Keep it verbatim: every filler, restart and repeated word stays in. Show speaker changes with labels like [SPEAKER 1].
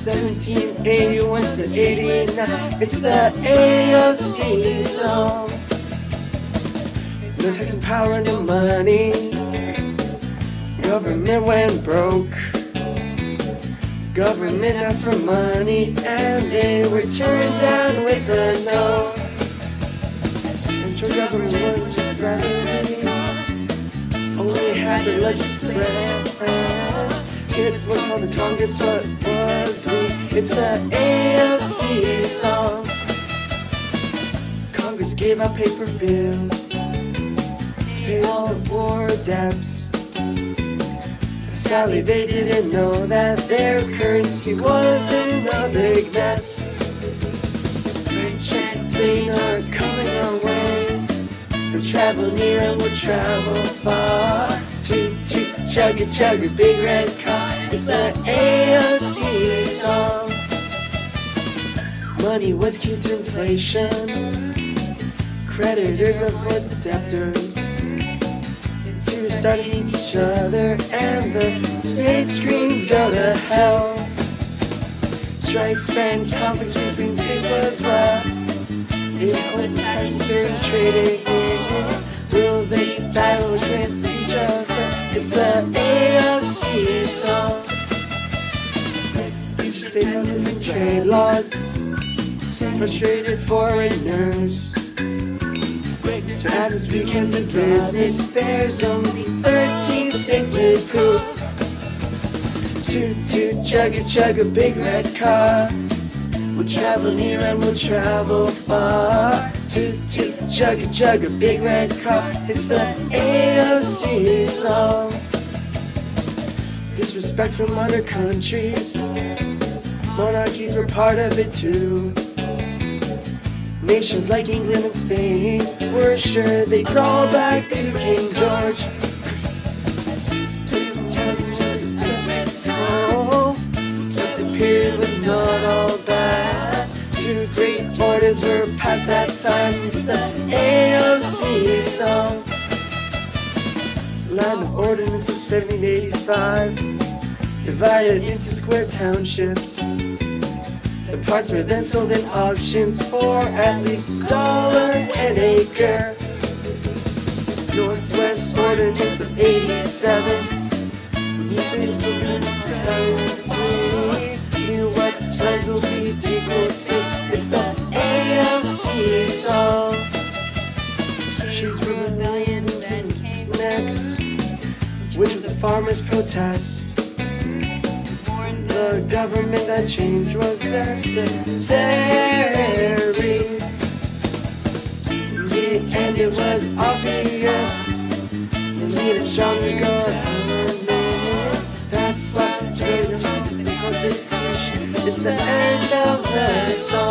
[SPEAKER 1] seventeen eighty-one to eighty-nine. It's the A O C song. No tax and power, no money. Government went broke. Government asked for money and they were turned down with a no. Central government was just gravity. Only had the largest branch. It wasn't all the strongest, but was we. It's the A O C song. Congress gave out paper bills to pay all the war debts. Sadly, they didn't know that their currency was in a big mess. French and Spain are coming our way. We'll travel near and we'll travel far. Toot, toot, chugga, chugga, big red car. It's the A O C song. Money was key to inflation. Creditors avoid the debtors. Two starting each other and the state screams go to hell. Strife and conflict between states was rough. It imposes taxes during trading. Will they battle against each other? It's the A O C song. Each state has different trade laws. Frustrated foreigners. So as we came to business, there's only thirteen states with coup. Toot, toot, chugga, chugga, big red car. We'll travel near and we'll travel far. Toot, toot, chugga, chugga, big red car. It's the A O C song. Disrespect from other countries. Monarchies were part of it too. Nations like England and Spain were sure they'd crawl back to King George. Oh, but the period was not all bad. Two great borders were past that time. It's the A O C song. Land of Ordinance of seventeen eighty-five, divided into square townships. The parts were then sold in auctions for at least a dollar an acre. Northwest Ordinance of eighty-seven, new cities will be society. New West lands will be equal states. It's the A O C song. She's rebellion that came next, which was a farmer's protest. The government that change was necessary. In the end it was obvious we need a stronger government. That's why they wrote the Constitution. It's the end of the song.